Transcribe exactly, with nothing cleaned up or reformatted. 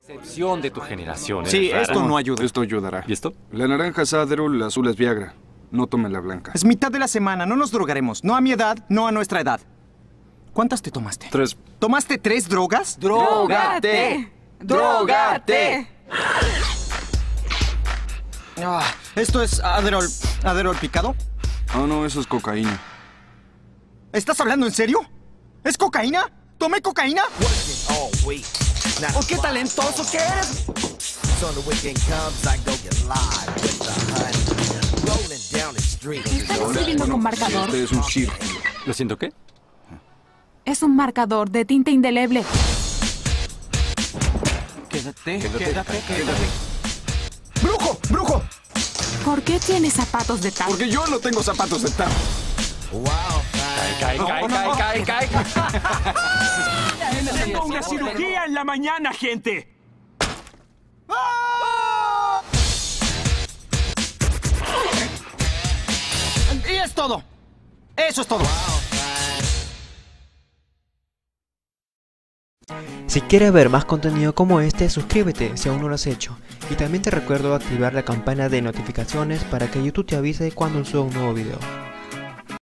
Excepción de tu generación. Sí, eres esto rara. no ayuda. Esto ayudará. ¿Y esto? La naranja es Adderall, la azul es Viagra. No tome la blanca. Es mitad de la semana, no nos drogaremos. No a mi edad, no a nuestra edad. ¿Cuántas te tomaste? Tres. ¿Tomaste tres drogas? ¡Drógate! ¡Drógate! Ah, ¿esto es Adderall, Adderall picado? Ah, no, eso es cocaína. ¿Estás hablando en serio? ¿Es cocaína? ¿Tomé cocaína? ¡Oh, qué talentoso que eres! ¿Están escribiendo con marcador? Este es un circo. ¿Lo siento qué? Es un marcador de tinta indeleble. Quédate, quédate, quédate. ¡Brujo! ¡Brujo! ¿Por qué tienes zapatos de tal? Porque yo no tengo zapatos de tap. Cae, cae, cae, cae, cae, cae. ¡Tengo una cirugía en la mañana, gente! Y es todo. Eso es todo. Si quieres ver más contenido como este, suscríbete si aún no lo has hecho. Y también te recuerdo activar la campana de notificaciones para que YouTube te avise cuando suba un nuevo video.